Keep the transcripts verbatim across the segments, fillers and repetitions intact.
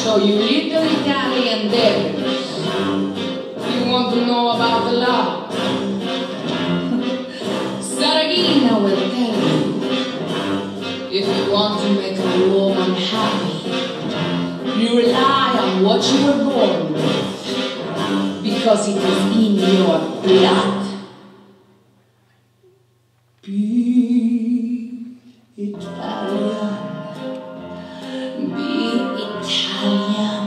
show you little Italian devils. You want to know about the law? Saragina will tell you. If you want to make a woman happy, you rely on what you were born with, because it is in your blood. Be Italian. Be Italian.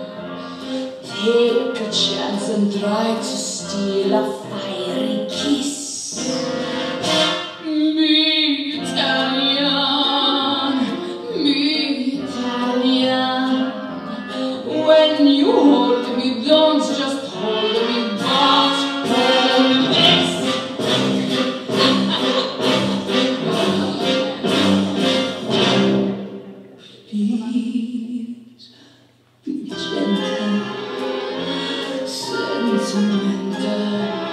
Take a chance and try to steal a fiery kiss. Be Italian. Be Italian. When you hold me, don't just hold me, but hold this. Please be gentle, sentimental.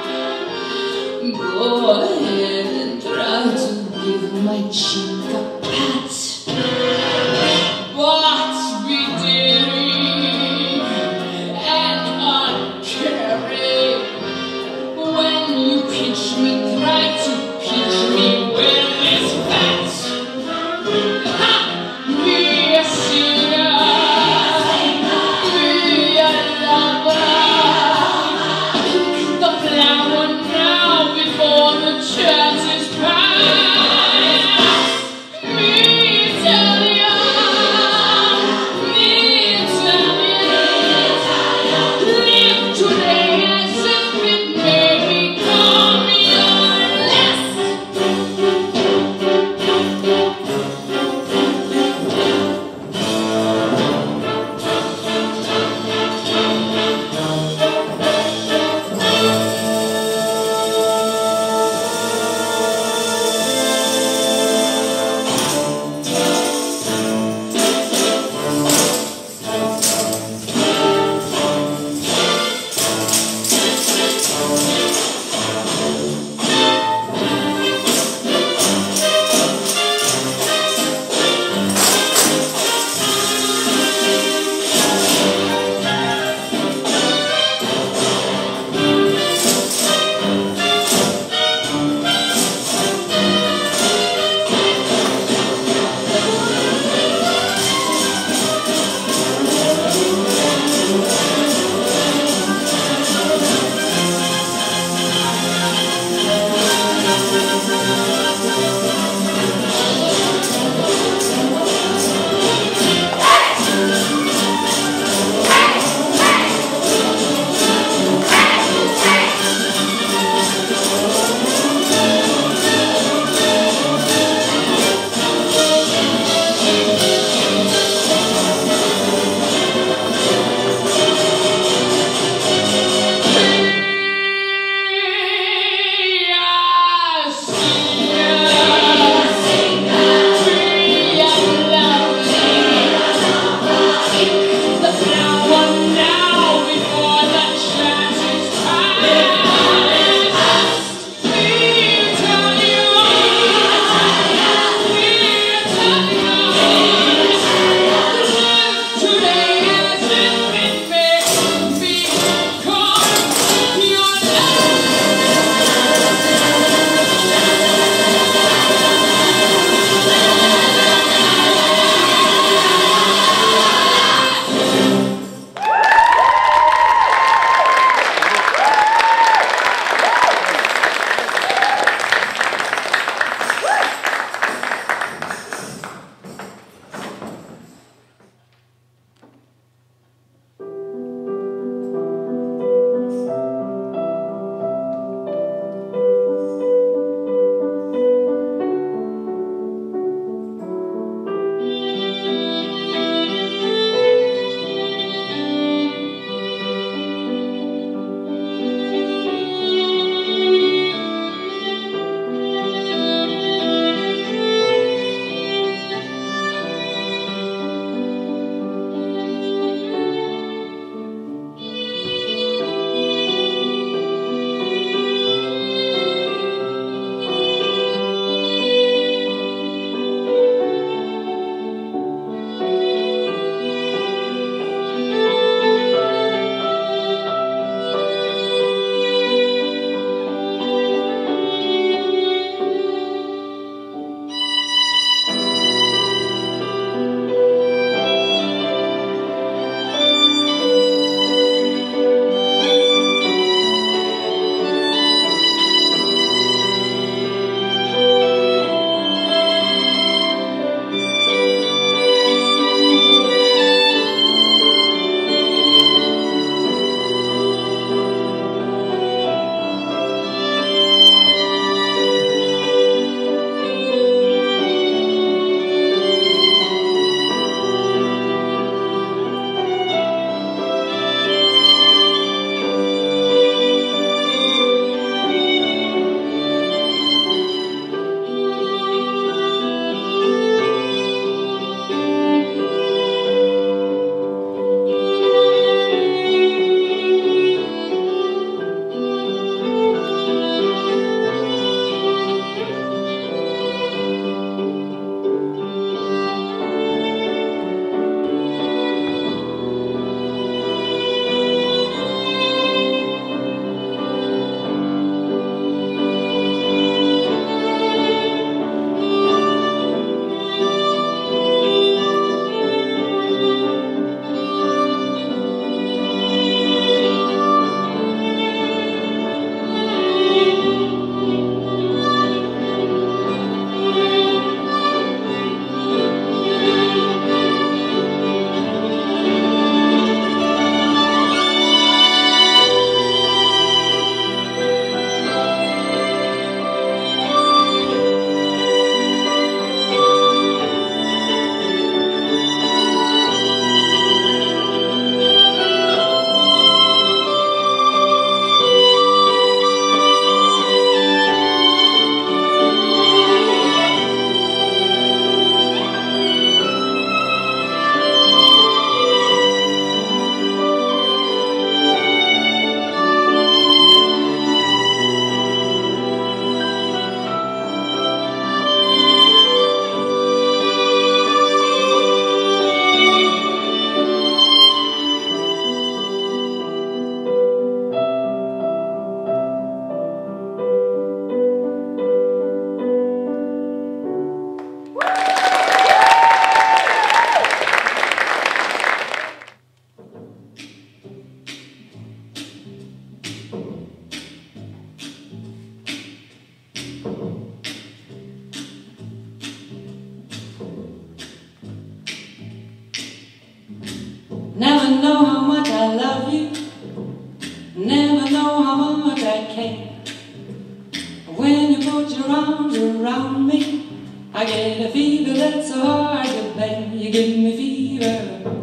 around me, I get a fever that's so hard to bear. You give me fever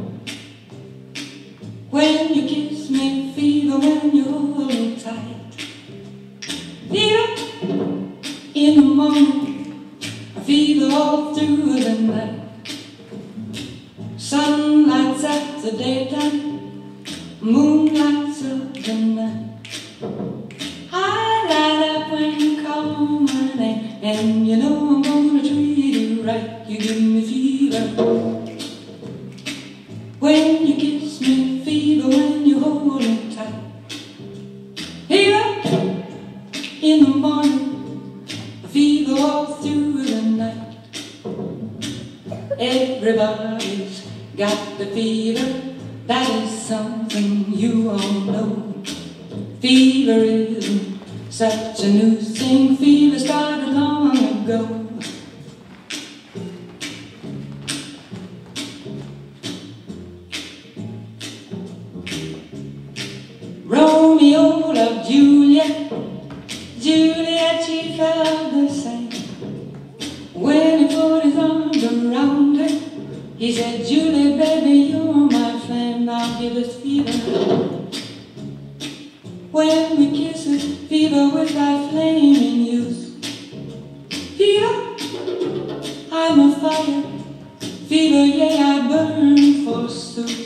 when you kiss me, fever when you hold me tight. Fever in the morning, a fever all through the night. Sun lights up the daytime, moon lights up the night. I light up when you call my name, and you know I'm gonna treat you right. You give me fever when you kiss me, fever when you hold me tight. Fever in the morning, a fever all through the night. Everybody's got the fever, that is something you all know. Fever isn't such a new thing, fever started long ago. Romeo loved Juliet, Juliet she felt the same. When he put his arms around her, he said, Juliet, baby, you're my flame, I'll give us fever. When we kiss it, fever with thy flaming youth. Fever, I'm a fire, fever, yeah, I burn forsooth.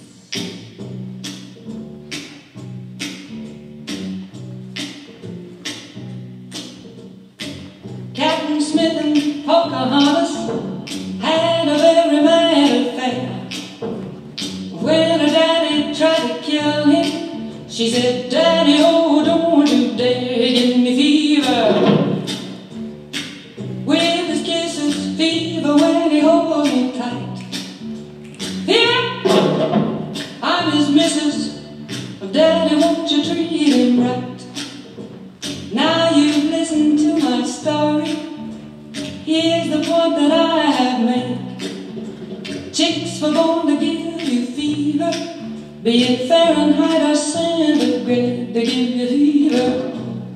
Captain Smith and Pocahontas had a very mad affair. When her daddy tried to kill him, she said, Daddy, oh, don't you dare give me fever. With his kisses, fever when he holds me tight. Fever, I'm his missus, Daddy, won't you treat him right? Now you've listened to my story, here's the point that I have made. Chicks were born to give you fever, be it Fahrenheit or centigrade, they give you fever.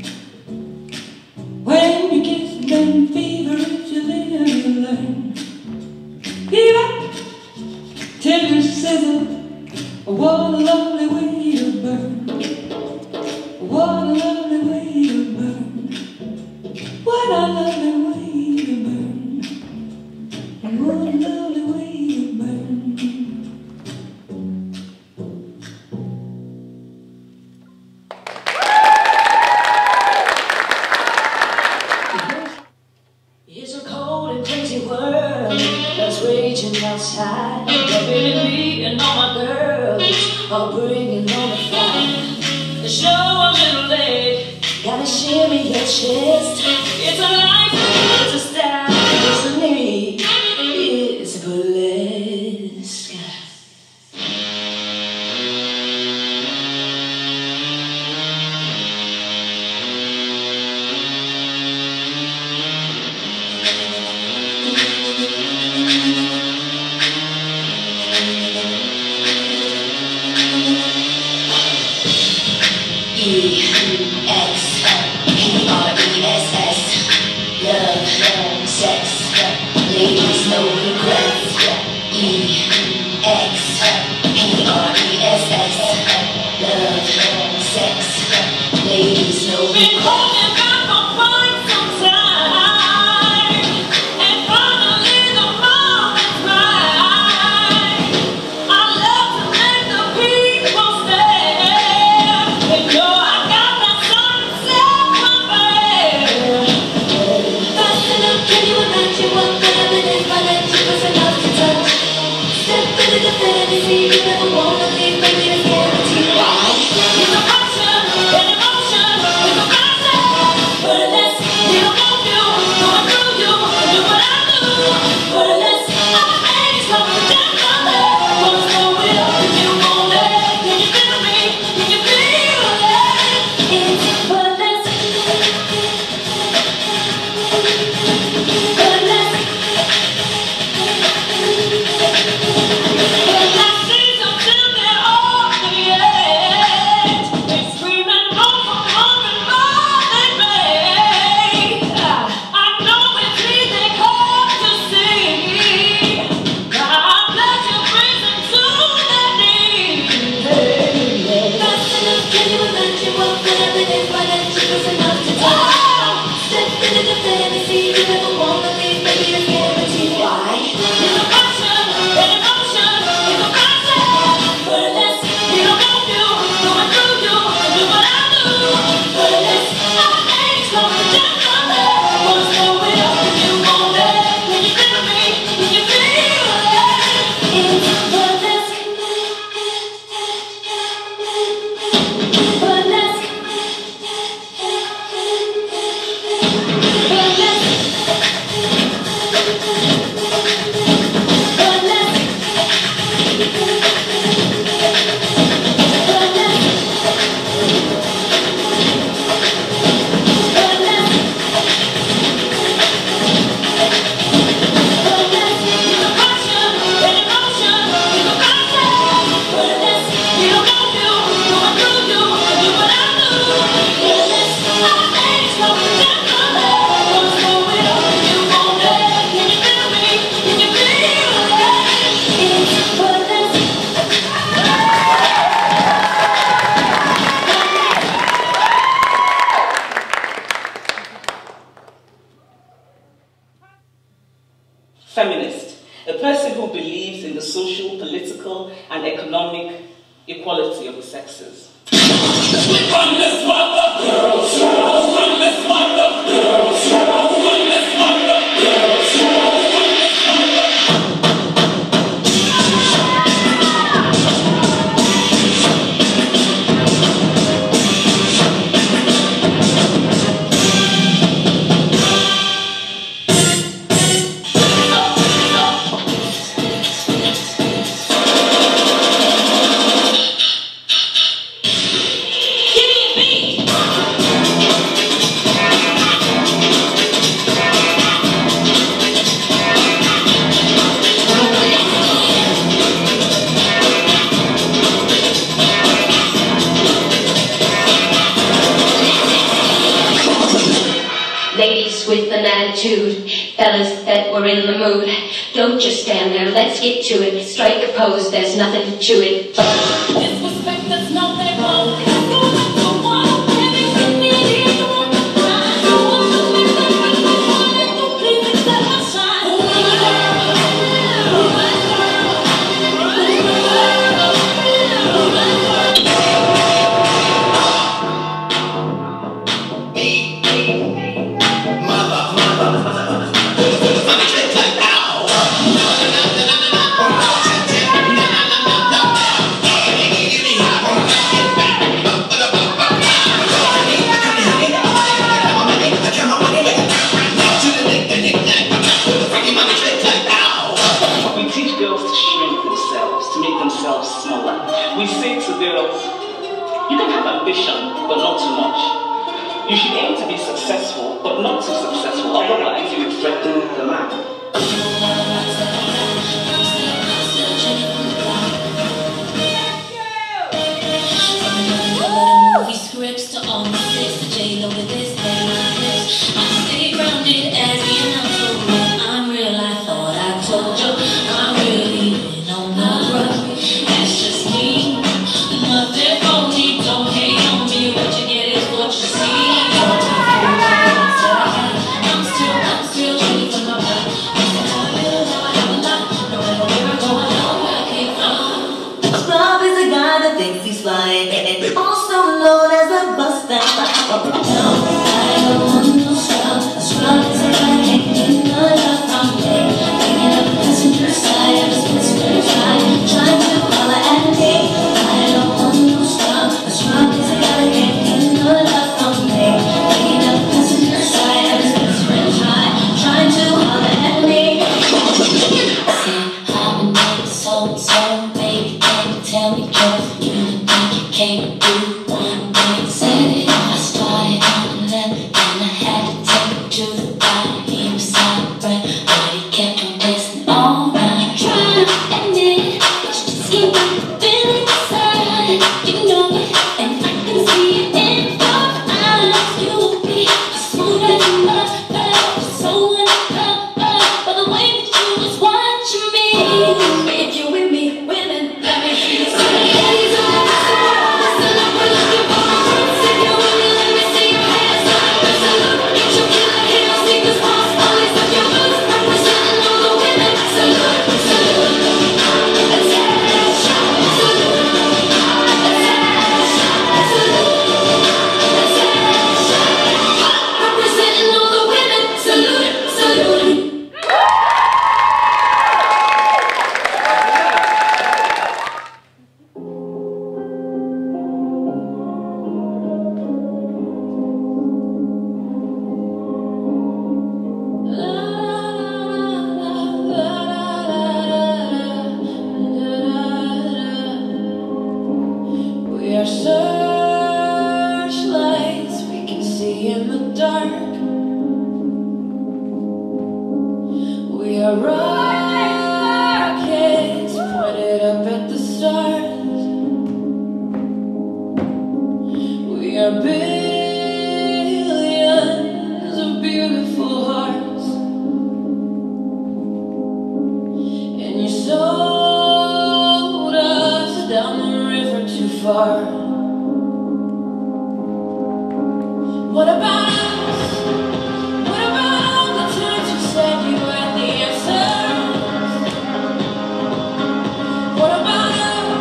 When you kiss them, fever, if you live, you learn. Fever, till you sizzle, what a lovely way to burn. What a lovely way to burn. What a lovely way to burn. What a lovely way to burn. It's a cold and crazy world that's raging outside. Baby, me and all my girls are bringing on the fire. The show a little late, gotta shimmy your chest. It's a life, it's a style, it's a need, it's a burlesque. E X P R E S S, love, sex, ladies, no regrets. E X P R E S S, love, sex, ladies, no regrets. and economic equality of the sexes. Run this mother, girls, girls, run this mother, girls, girls, run this mother, girls, girls, run this mother. Ladies with an attitude, fellas that were in the mood, don't just stand there, let's get to it. Strike a pose, there's nothing to chew it. Disrespect, that's not their fault. Go up to one, everything we need to work and try. Go up to me, but when we want it, don't leave it to my side. Oh my girl, oh my girl, oh my girl, oh my girl. We say to girls, you can have ambition, but not too much. You should aim to be successful, but not too successful, otherwise you will threaten the man. Movie scripts to all my flicks, to J-Lo to this, that my lips. I stay grounded as the announcer. When I'm real, I thought I told you I'm really in on the road. That's just me. Nothing phony, don't hate on me. What you get is what you see. I'm still, I'm still chilling for my life. I said how I feel, how I have a lot. No matter where I go, I know where I came from. Scrub is a guy that thinks he's flying, and also known as a buster. No, I don't want no scrub. A scrub is a guy that can't get no love from me. Hanging up the passenger side of his whisper try, trying to holler at me. I don't want no scrub. A scrub is a guy that can't get no love from me. Hanging up the passenger side of his whisper try, trying to holler at me. See, I'm a name so so, baby, can you tell me just you think you can't do one thing? Said it, I started on the left, then I had to take it to the right. He was silent, but he kept on dancing all night. Trying to admit it, but you just can't get the feeling inside. You know it, and I can see it in your eyes. You will be as smooth as a butter, so uncovered by the way that you was watching me. If you with me, women, let me see you. Ladies on the world, listen up, we're looking for a prince. If you with me, let me see your hands up. Salute, get your killer heels, sneakers, pumps, police up your boots, representing all the women. Salute, salute, attention, salute, attention, salute, attention, representing all the women. Salute, salute. We are searchlights we can see in the dark. We are rockets pointed up at the stars. We are billions of beautiful hearts. And you sold us down the river too far. What about us? What about all the times you said you had the answers? What about us?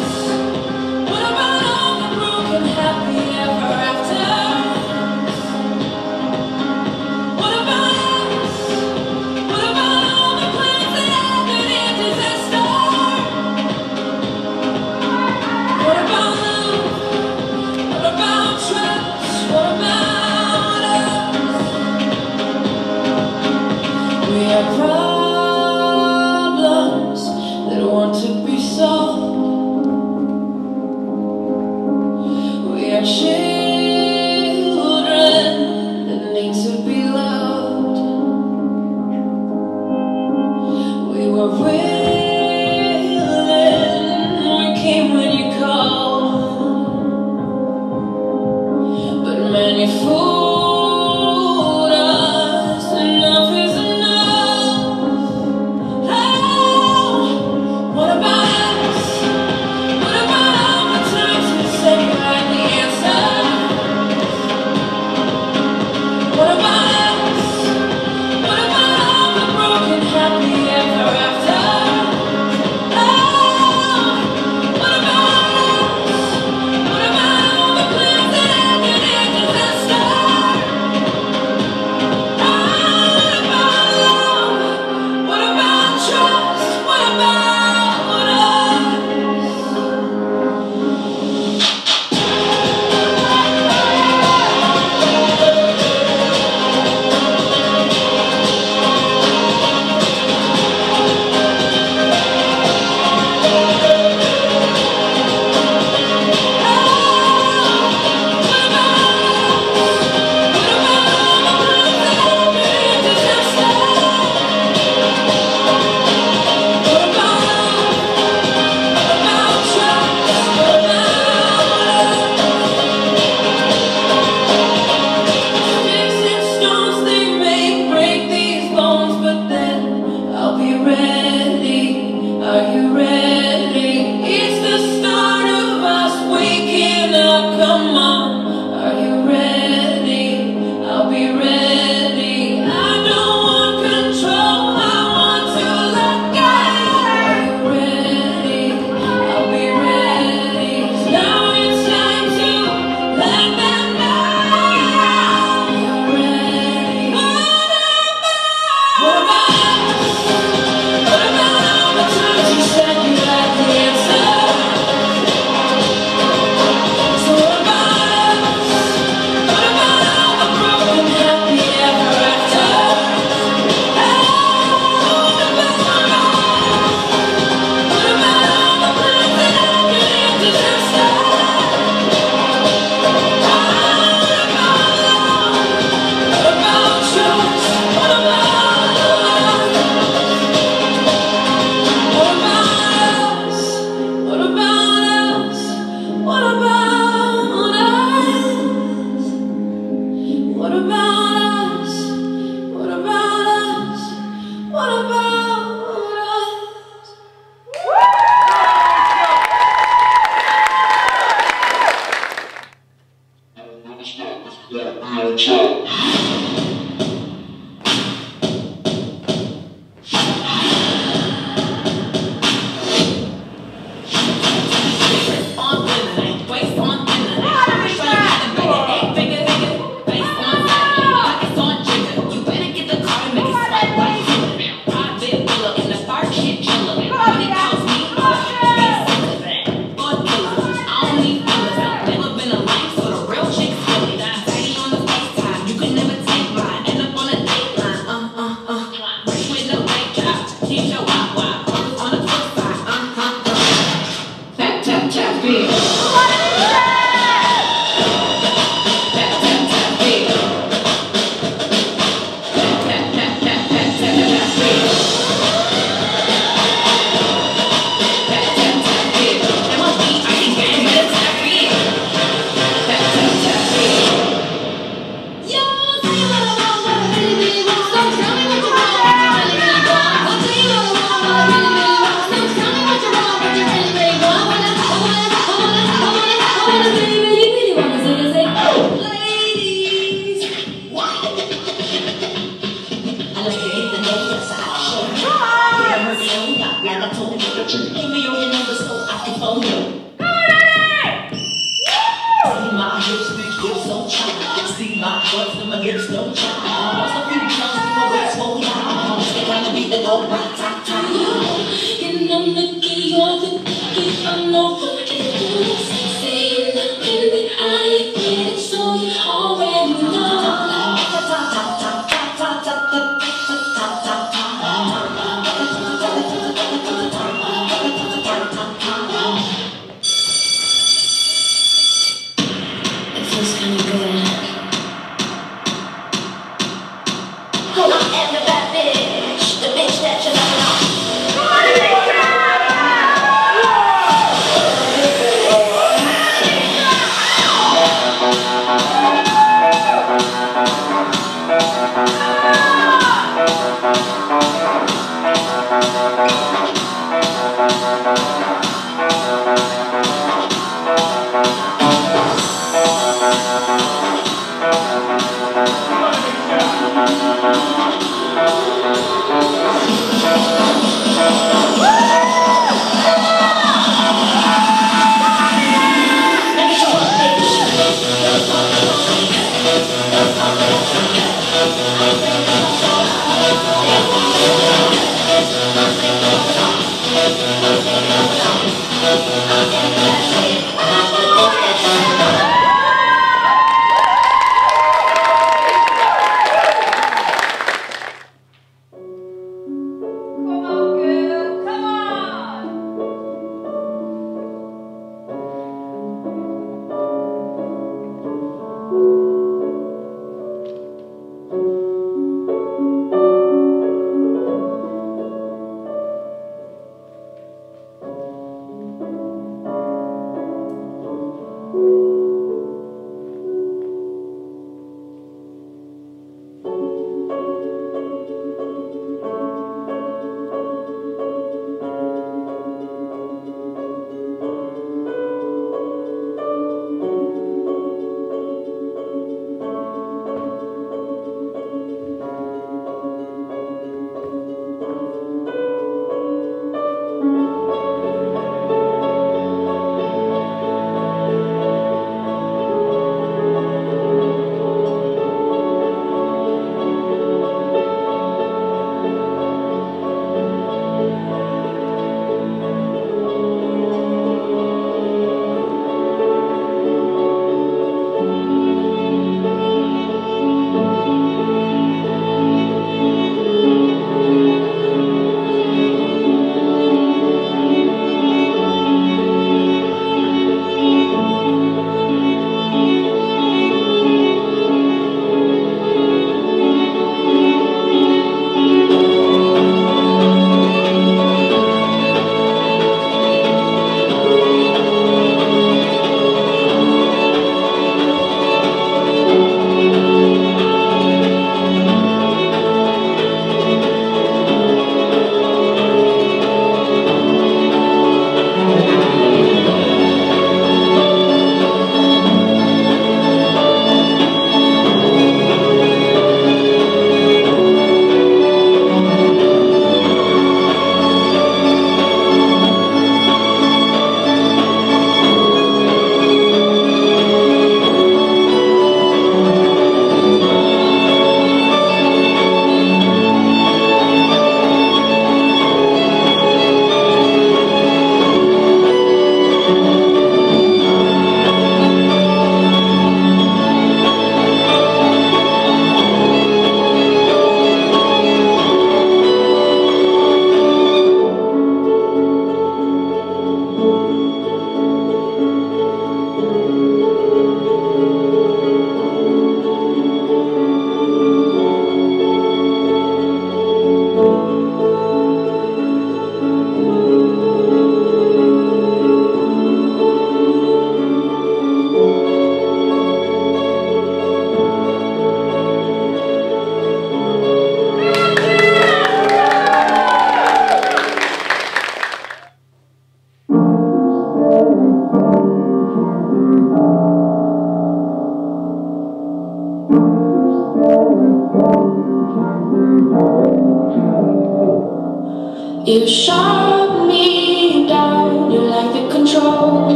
You shut me down, you like the control.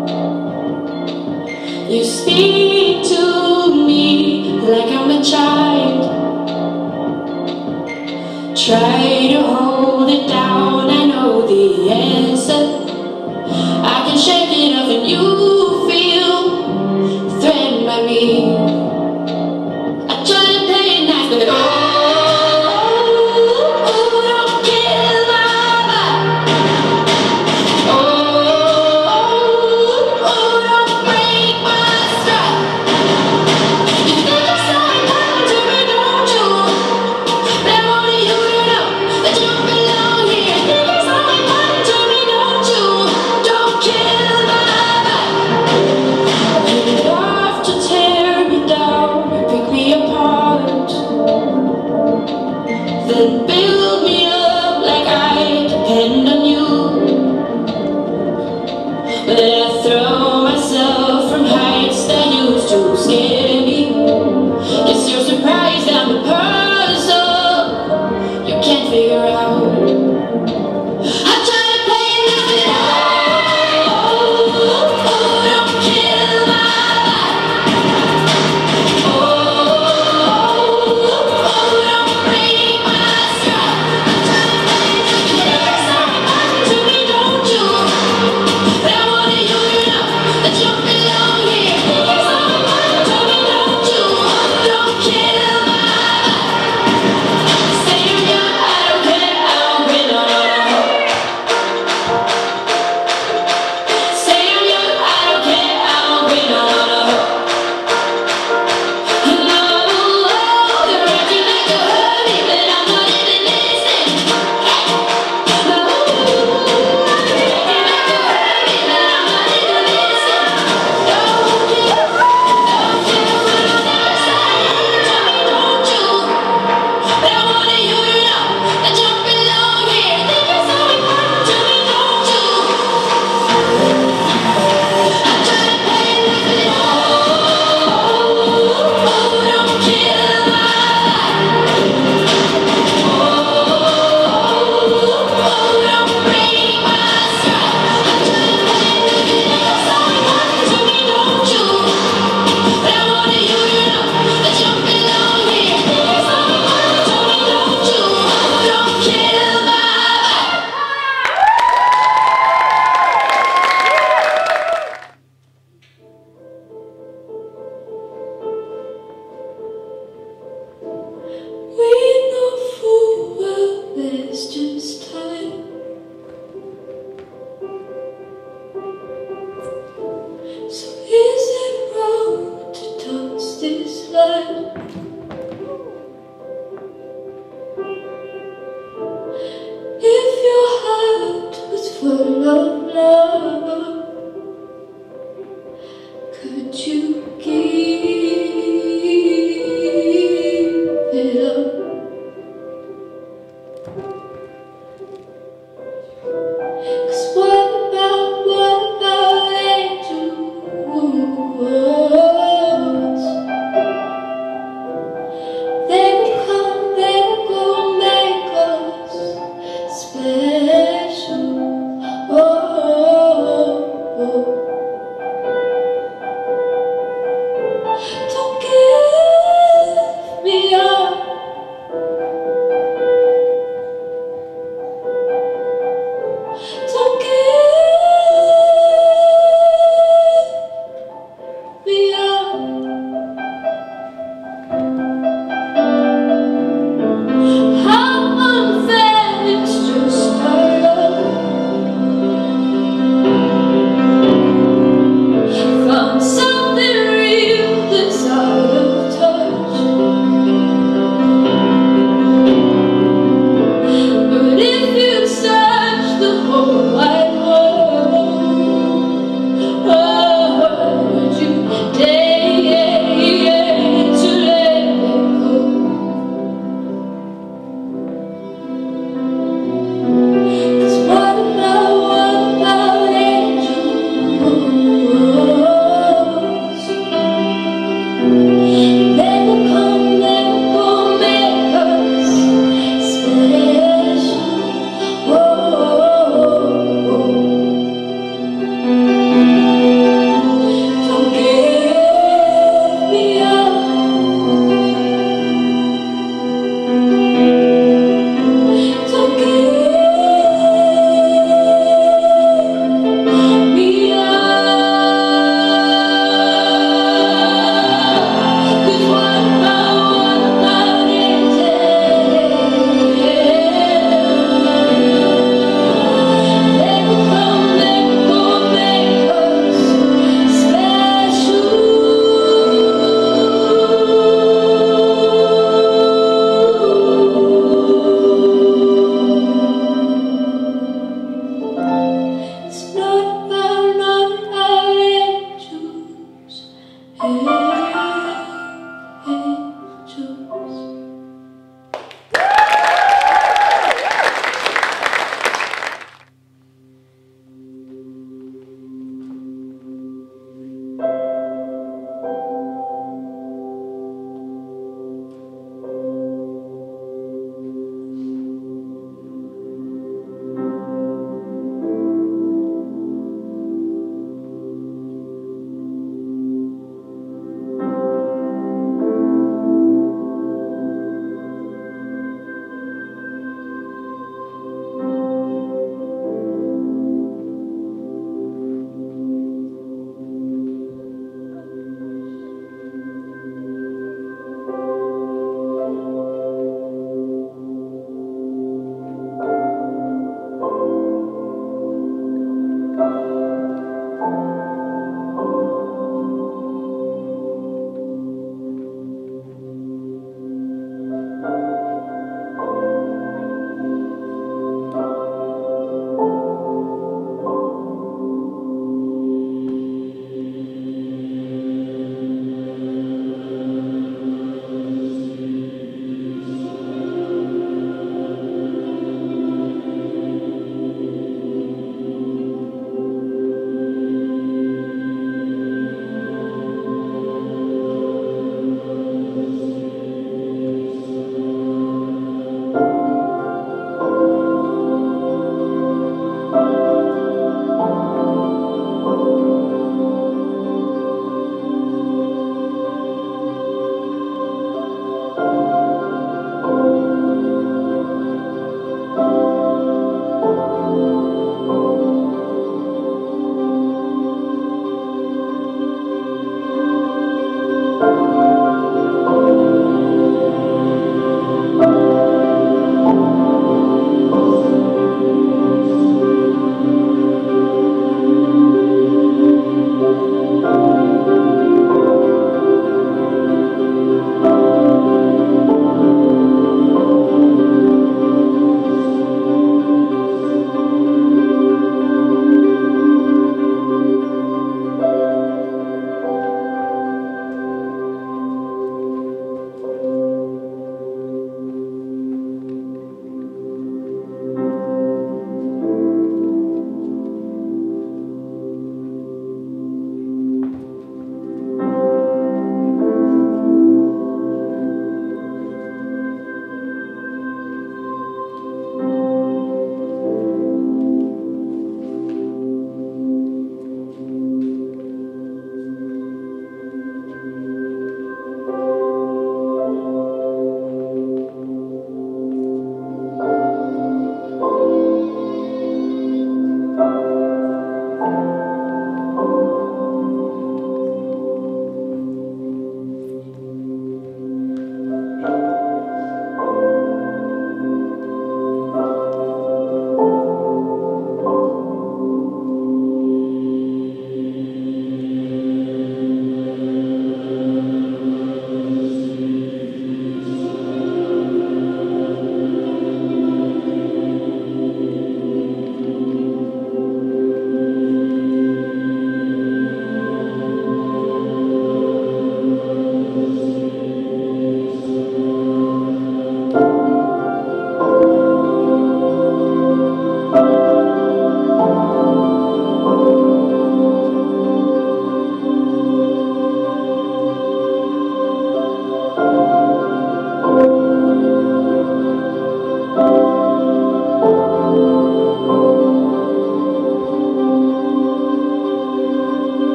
You speak to me like I'm a child. Try to hold it down, I know the answer. I can shake it off and you feel threatened by me. I try to play it nice, but oh, then build me up like I depend on you. But I throw myself from heights that used to scare me. Guess you're surprised I'm the puzzle you can't figure out. I try to play it now, but oh, oh, oh, don't kill my vibe. Oh, oh, don't break my full of love, could you give it up? 'Cause what about, what about angels? They will come, they will go, make us special. Oh, oh, oh.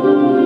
Thank you.